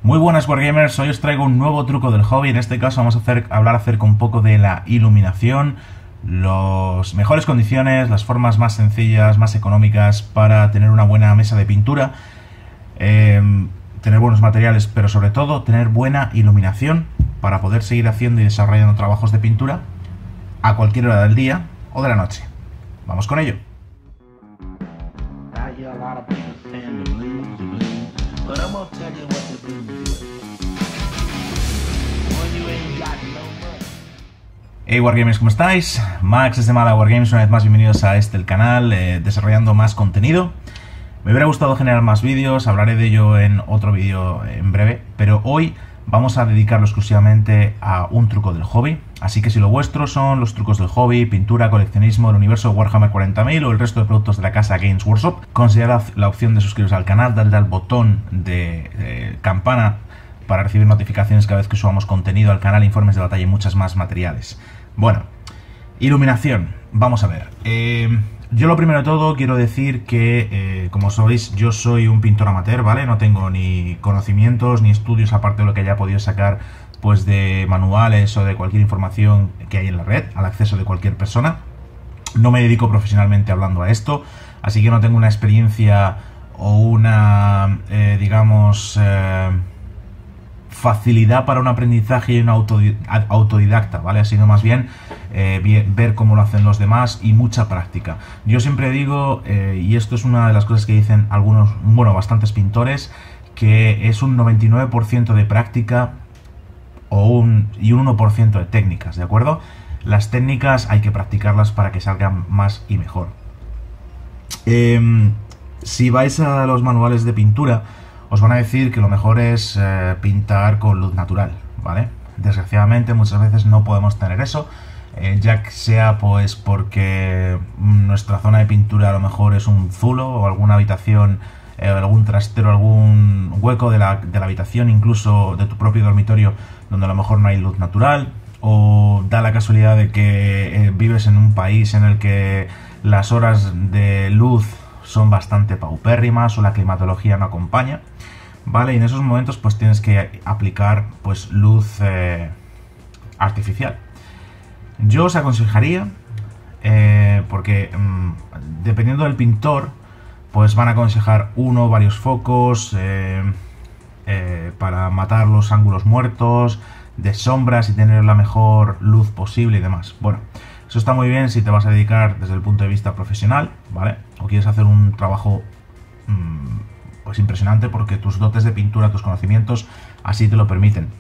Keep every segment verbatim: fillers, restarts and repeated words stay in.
Muy buenas Wargamers, hoy os traigo un nuevo truco del hobby. En este caso vamos a hacer, hablar acerca un poco de la iluminación, las mejores condiciones, las formas más sencillas, más económicas para tener una buena mesa de pintura, eh, tener buenos materiales, pero sobre todo tener buena iluminación para poder seguir haciendo y desarrollando trabajos de pintura a cualquier hora del día o de la noche. Vamos con ello. Hey Wargamers, ¿cómo estáis? Max desde Mala Wargames, una vez más bienvenidos a este el canal, eh, desarrollando más contenido. Me hubiera gustado generar más vídeos, hablaré de ello en otro vídeo en breve, pero hoy vamos a dedicarlo exclusivamente a un truco del hobby. Así que si lo vuestro son los trucos del hobby, pintura, coleccionismo, el universo Warhammer cuarenta mil o el resto de productos de la casa Games Workshop, considerad la opción de suscribiros al canal, dadle al botón de eh, campana para recibir notificaciones cada vez que subamos contenido al canal, informes de batalla y muchas más materiales. Bueno, iluminación, vamos a ver. Eh, yo lo primero de todo quiero decir que, eh, como sabéis, yo soy un pintor amateur, ¿vale? No tengo ni conocimientos ni estudios aparte de lo que haya podido sacar pues de manuales o de cualquier información que hay en la red, al acceso de cualquier persona. No me dedico profesionalmente hablando a esto, así que no tengo una experiencia o una, eh, digamos... Eh, facilidad para un aprendizaje y un autodidacta, ¿vale? Ha sido más bien eh, ver cómo lo hacen los demás y mucha práctica. Yo siempre digo, eh, y esto es una de las cosas que dicen algunos, bueno, bastantes pintores, que es un noventa y nueve por ciento de práctica o un, y un uno por ciento de técnicas, ¿de acuerdo? Las técnicas hay que practicarlas para que salgan más y mejor. Eh, si vais a los manuales de pintura, os van a decir que lo mejor es eh, pintar con luz natural, ¿vale? Desgraciadamente muchas veces no podemos tener eso, eh, ya que sea pues porque nuestra zona de pintura a lo mejor es un zulo o alguna habitación, eh, algún trastero, algún hueco de la, de la habitación, incluso de tu propio dormitorio, donde a lo mejor no hay luz natural, o da la casualidad de que eh, vives en un país en el que las horas de luz son bastante paupérrimas o la climatología no acompaña, ¿vale? Y en esos momentos pues tienes que aplicar pues luz eh, artificial. Yo os aconsejaría, eh, porque mmm, dependiendo del pintor, pues van a aconsejar uno o varios focos eh, eh, para matar los ángulos muertos, de sombras y tener la mejor luz posible y demás. Bueno, eso está muy bien si te vas a dedicar desde el punto de vista profesional, ¿vale? O quieres hacer un trabajo mmm, pues impresionante porque tus dotes de pintura, tus conocimientos así te lo permiten.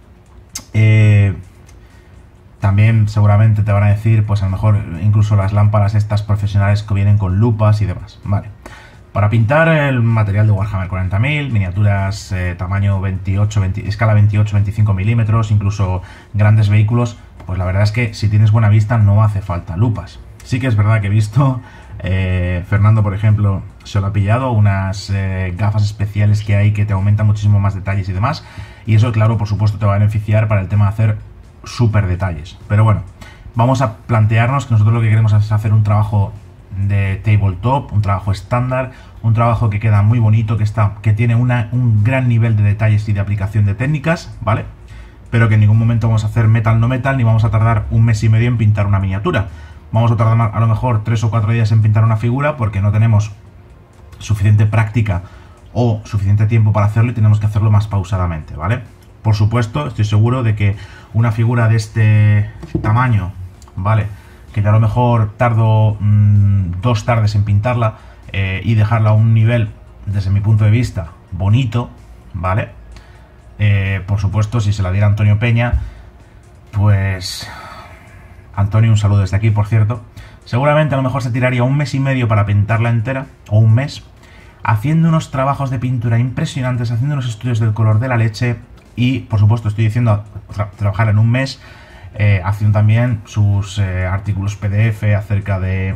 Eh, también seguramente te van a decir, pues a lo mejor incluso las lámparas estas profesionales que vienen con lupas y demás, ¿vale? Para pintar el material de Warhammer cuarenta mil, miniaturas eh, tamaño veintiocho, veinte, escala veintiocho veinticinco milímetros, incluso grandes vehículos, pues la verdad es que si tienes buena vista no hace falta lupas. Sí que es verdad que he visto, eh, Fernando por ejemplo se lo ha pillado, unas eh, gafas especiales que hay que te aumentan muchísimo más detalles y demás, y eso claro por supuesto te va a beneficiar para el tema de hacer súper detalles. Pero bueno, vamos a plantearnos que nosotros lo que queremos es hacer un trabajo de tabletop, un trabajo estándar, un trabajo que queda muy bonito, que, está, que tiene una, un gran nivel de detalles y de aplicación de técnicas, ¿vale? Pero que en ningún momento vamos a hacer metal no metal, ni vamos a tardar un mes y medio en pintar una miniatura. Vamos a tardar a lo mejor tres o cuatro días en pintar una figura porque no tenemos suficiente práctica o suficiente tiempo para hacerlo y tenemos que hacerlo más pausadamente, ¿vale? Por supuesto, estoy seguro de que una figura de este tamaño, ¿vale? Que yo a lo mejor tardo mmm, dos tardes en pintarla eh, y dejarla a un nivel, desde mi punto de vista, bonito, ¿vale? Eh, por supuesto, si se la diera Antonio Peña, pues... Antonio, un saludo desde aquí, por cierto. Seguramente a lo mejor se tiraría un mes y medio para pintarla entera, o un mes, haciendo unos trabajos de pintura impresionantes, haciendo unos estudios del color de la leche y, por supuesto, estoy diciendo tra trabajar en un mes, eh, haciendo también sus eh, artículos P D F acerca de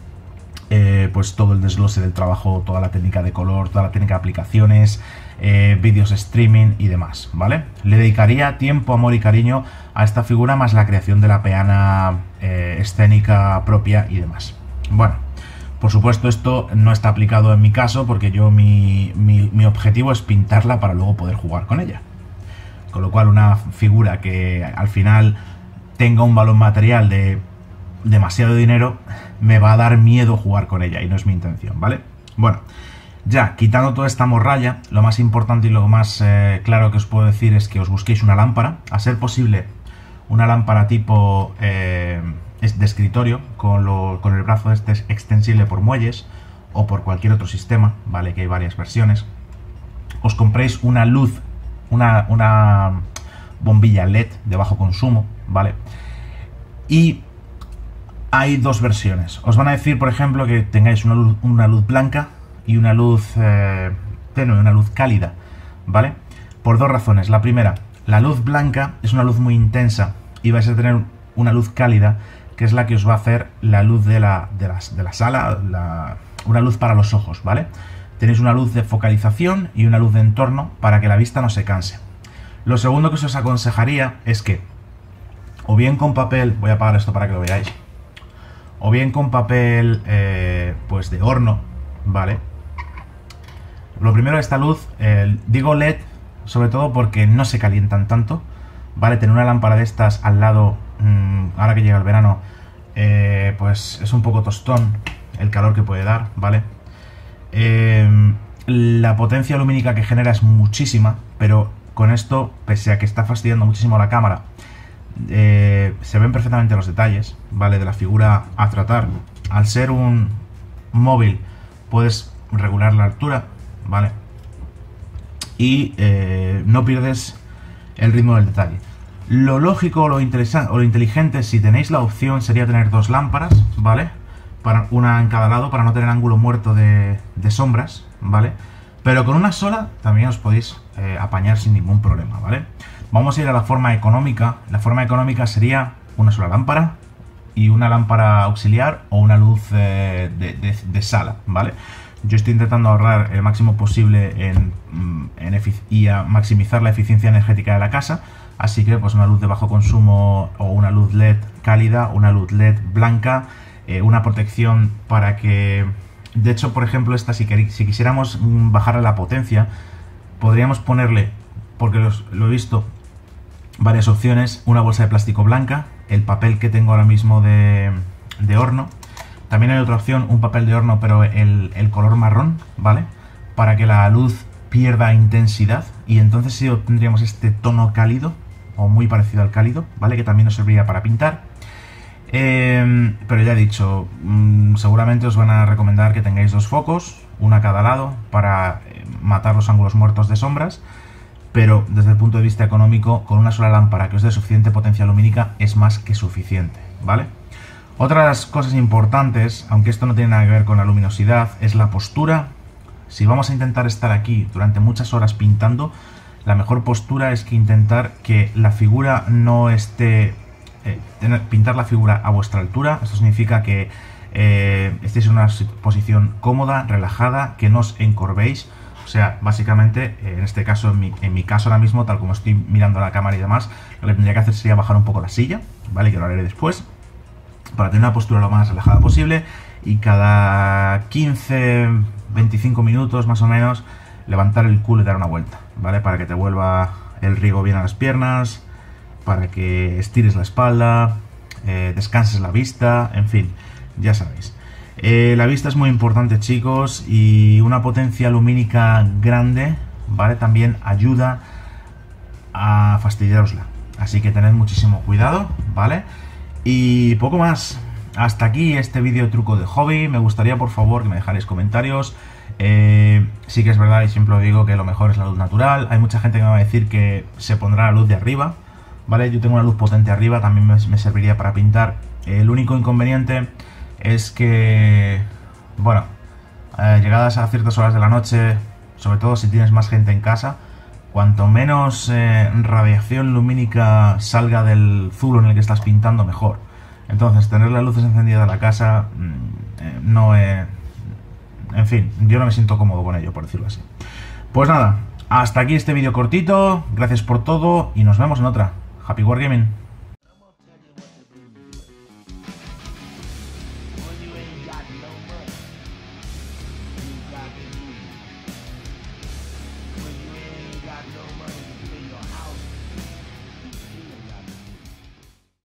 eh, pues todo el desglose del trabajo, toda la técnica de color, toda la técnica de aplicaciones, eh, vídeos de streaming y demás, ¿vale? Le dedicaría tiempo, amor y cariño a esta figura, más la creación de la peana eh, escénica propia y demás. Bueno, Por supuesto, esto no está aplicado en mi caso porque yo mi, mi, mi objetivo es pintarla para luego poder jugar con ella. Con lo cual una figura que al final tenga un valor material de demasiado dinero, me va a dar miedo jugar con ella y no es mi intención, ¿vale? Bueno, ya quitando toda esta morralla, lo más importante y lo más eh, claro que os puedo decir es que os busquéis una lámpara, a ser posible una lámpara tipo eh, de escritorio con, lo, con el brazo este extensible por muelles o por cualquier otro sistema, ¿vale? Que hay varias versiones. Os compréis una luz, una, una bombilla L E D de bajo consumo, ¿vale? Y hay dos versiones. Os van a decir, por ejemplo, que tengáis una luz, una luz blanca y una luz eh, tenue, una luz cálida, ¿vale? Por dos razones. La primera, la luz blanca es una luz muy intensa y vais a tener una luz cálida, que es la que os va a hacer la luz de la, de la, de la sala, la, una luz para los ojos, ¿vale? Tenéis una luz de focalización y una luz de entorno para que la vista no se canse. Lo segundo que os aconsejaría es que, o bien con papel, voy a apagar esto para que lo veáis, o bien con papel eh, pues de horno, ¿vale? Lo primero, esta luz, eh, digo L E D, sobre todo porque no se calientan tanto, ¿vale? Tener una lámpara de estas al lado, mmm, ahora que llega el verano, eh, pues es un poco tostón el calor que puede dar, ¿vale? Eh, la potencia lumínica que genera es muchísima, pero con esto, pese a que está fastidiando muchísimo la cámara, eh, se ven perfectamente los detalles, ¿vale? De la figura a tratar. Al ser un móvil, puedes regular la altura, ¿vale? Y eh, no pierdes el ritmo del detalle. Lo lógico lo interesante, o lo inteligente, si tenéis la opción, sería tener dos lámparas, ¿vale? Para, una en cada lado, para no tener ángulo muerto de, de sombras, ¿vale? Pero con una sola también os podéis eh, apañar sin ningún problema, ¿vale? Vamos a ir a la forma económica. La forma económica sería una sola lámpara y una lámpara auxiliar o una luz eh, de, de, de sala, ¿vale? Yo estoy intentando ahorrar el máximo posible en, en y a maximizar la eficiencia energética de la casa, así que pues una luz de bajo consumo o una luz L E D cálida, una luz L E D blanca, eh, una protección para que... De hecho, por ejemplo, esta, si, si quisiéramos bajarle la potencia, podríamos ponerle, porque los, lo he visto, varias opciones, una bolsa de plástico blanca, el papel que tengo ahora mismo de, de horno. También hay otra opción, un papel de horno, pero el, el color marrón, ¿vale? Para que la luz pierda intensidad y entonces sí obtendríamos este tono cálido, o muy parecido al cálido, ¿vale? Que también nos serviría para pintar. Eh, pero ya he dicho, mmm, seguramente os van a recomendar que tengáis dos focos, una a cada lado, para eh, matar los ángulos muertos de sombras, pero desde el punto de vista económico, con una sola lámpara que os dé suficiente potencia lumínica es más que suficiente, ¿vale? Otras cosas importantes, aunque esto no tiene nada que ver con la luminosidad, es la postura. Si vamos a intentar estar aquí durante muchas horas pintando, la mejor postura es que intentar que la figura no esté... Eh, tener, pintar la figura a vuestra altura. Esto significa que eh, estéis en una posición cómoda, relajada, que no os encorvéis. O sea, básicamente, eh, en este caso, en mi, en mi caso ahora mismo, tal como estoy mirando la cámara y demás, lo que tendría que hacer sería bajar un poco la silla, ¿vale? Que lo haré después, para tener una postura lo más relajada posible, y cada quince, veinticinco minutos más o menos levantar el culo y dar una vuelta, ¿vale? Para que te vuelva el riego bien a las piernas, para que estires la espalda, eh, descanses la vista, en fin, ya sabéis. Eh, la vista es muy importante, chicos, y una potencia lumínica grande, ¿vale? También ayuda a fastidiarosla. Así que tened muchísimo cuidado, ¿vale? Y poco más. Hasta aquí este vídeo truco de hobby. Me gustaría, por favor, que me dejarais comentarios. Eh, sí que es verdad, y siempre lo digo, que lo mejor es la luz natural. Hay mucha gente que me va a decir que se pondrá la luz de arriba, ¿vale? Yo tengo una luz potente arriba, también me, me serviría para pintar. El único inconveniente es que, bueno, eh, llegadas a ciertas horas de la noche, sobre todo si tienes más gente en casa, cuanto menos eh, radiación lumínica salga del zulo en el que estás pintando, mejor. Entonces, tener las luces encendidas de la casa mmm, eh, no es... En fin, yo no me siento cómodo con ello, por decirlo así. Pues nada, hasta aquí este vídeo cortito. Gracias por todo y nos vemos en otra. Happy Wargaming.